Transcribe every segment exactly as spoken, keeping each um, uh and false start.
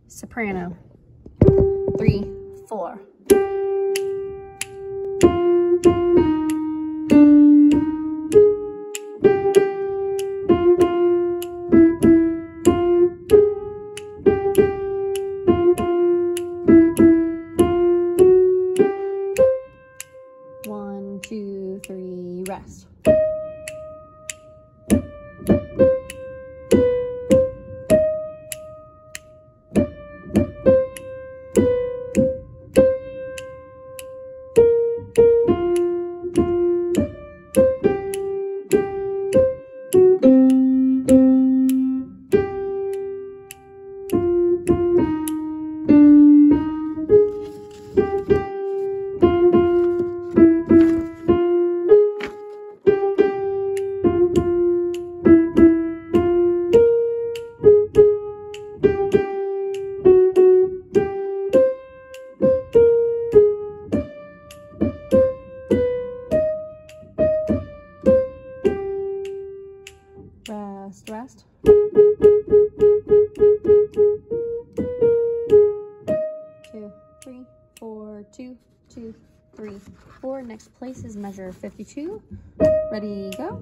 soprano, three, four. One, two, three, rest. Rest, rest. Two, three, four, two, two, three, four. Next place is measure fifty-two. Ready, go.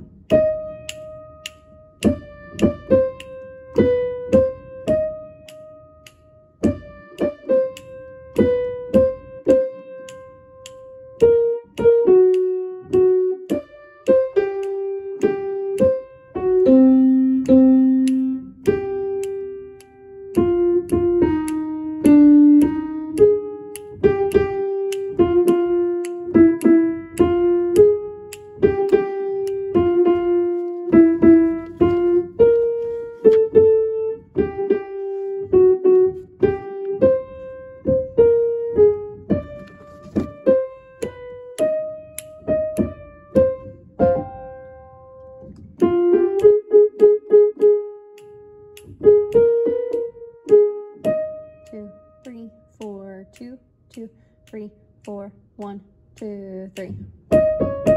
Two, three, four, two, two, three, four, one, two, three.